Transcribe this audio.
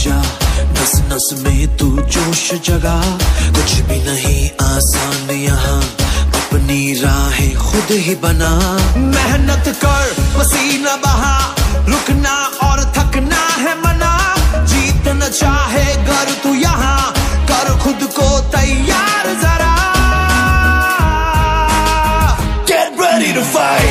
जा, नस नस में तू जोश जगा। कुछ भी नहीं आसान यहाँ, अपनी राहें खुद ही बना। मेहनत कर, पसीना बहा, रुकना और थकना है मना। जीतना चाहे गर तू यहाँ, कर खुद को तैयार जरा। Get ready to fight.